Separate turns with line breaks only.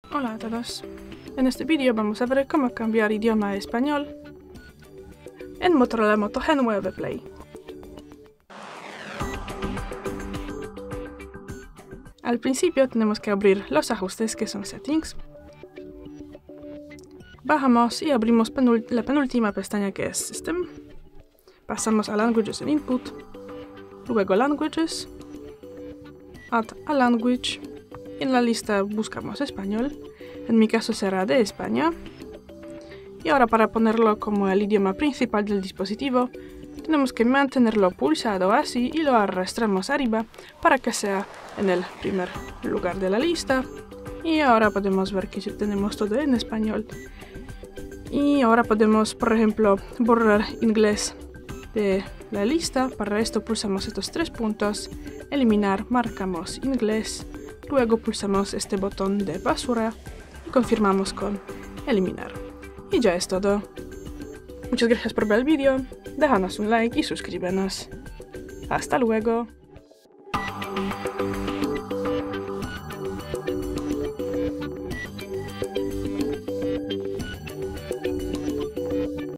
Hola a todos. En este vídeo vamos a ver cómo cambiar idioma a español en Motorola Moto G9 Play. Al principio tenemos que abrir los ajustes que son Settings. Bajamos y abrimos la penúltima pestaña que es System. Pasamos a Languages en Input, luego Languages, Add a Language. En la lista buscamos español, en mi caso será de España. Y ahora para ponerlo como el idioma principal del dispositivo, tenemos que mantenerlo pulsado así y lo arrastramos arriba para que sea en el primer lugar de la lista. Y ahora podemos ver que ya tenemos todo en español. Y ahora podemos, por ejemplo, borrar inglés de la lista. Para esto pulsamos estos tres puntos, eliminar, marcamos inglés. Luego pulsamos este botón de basura y confirmamos con eliminar. Y ya es todo. Muchas gracias por ver el vídeo, déjanos un like y suscríbenos. ¡Hasta luego!